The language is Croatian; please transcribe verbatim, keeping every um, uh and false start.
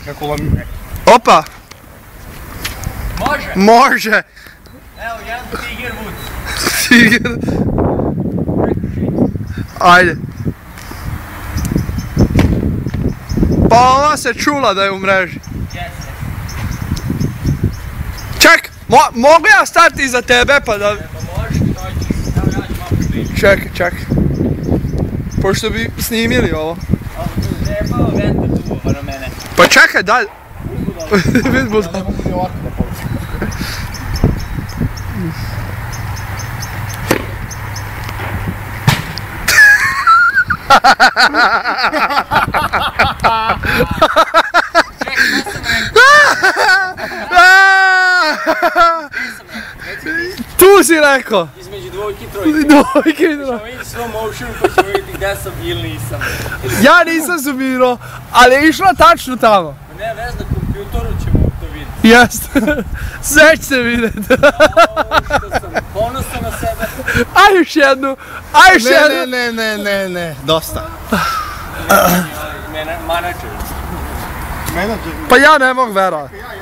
Kako vam... Opa! Može! Može! Evo, jedan Tiger Woods. Tiger. Ajde. Pa ova se čula da je u mreži. Jeste. Ček, mo mogu ja stati iza tebe pa da... Pa možeš, dođi. Evo, ja ću malo pričati. Čekaj, čekaj. Pošto bi snimili ovo. Ovo tu zebao vetar tu na mene. Pa čekaj, daj. Vid budu. Ja ne mogu ni ovako da policam. Tu si rekao. Između dvojke i trojke. Dvojke i trojke. Ćemo vidjeti slow motion pa ćemo vidjeti gdje sam ili nisam. Ja nisam sumirao, ali je išla tačno tamo. Ne vez na kompjutoru ćemo to vidjeti. Jeste. Sve ćete vidjeti. O, što sam ponosan na sebe. Aj još jednu. Aj još Ne, jednu. ne, ne, ne, ne, ne, dosta. Manager. Menadžer. Pa ja ne mogu verovati. Ja